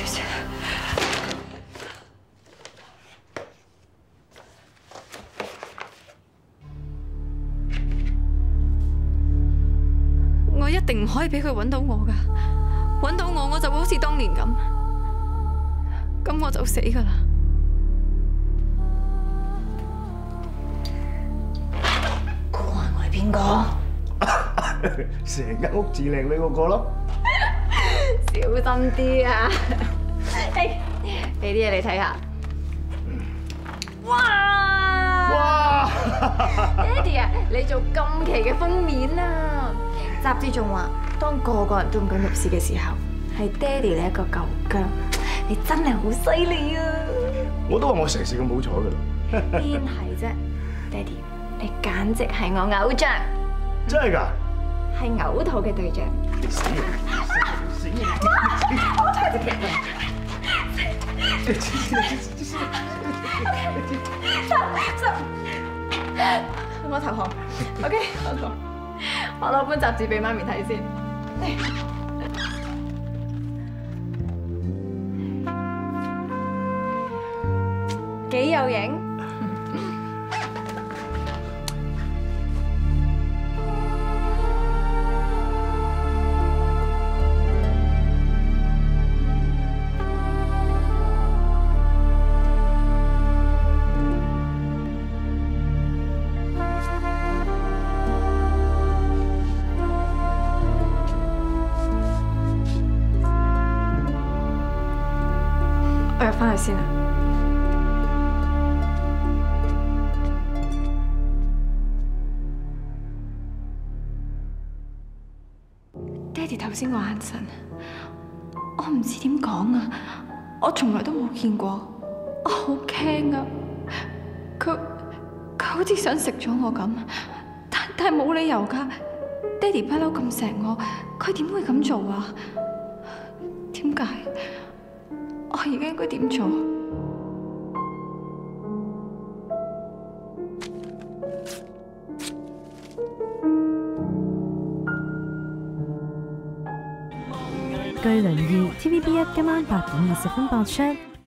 我一定唔可以俾佢揾到我噶，揾到我就會好似當年咁，咁我就死噶啦。 估下我係邊個？ 成間屋至靚女嗰個咯。 小心啲啊！誒，俾啲嘢你睇下。哇！ 哇！ 爹哋啊，你做今期嘅封面啊！雜誌仲話，當個個人都唔敢入市嘅時候，係爹哋你一個舊薑，你真係好犀利啊！ 我都話我成時咁好彩噶啦。 邊係啫，爹哋，你簡直係我偶像。 真係㗎？ 係嘔吐嘅對象。 你死人！死人！ 我太直嘅。我投降。OK， 我投降。我攞本雜誌俾媽咪睇先。幾有型。我入返去先啦。爹哋頭先個眼神，我唔知點講啊！我從來都冇見過，我好驚啊！佢好似想食咗我咁，但係冇理由㗎。爹哋不嬲咁錫我，佢點會咁做啊？點解？我而家應該點做？ 巨輪2 TVB1 今晚8點20分播出。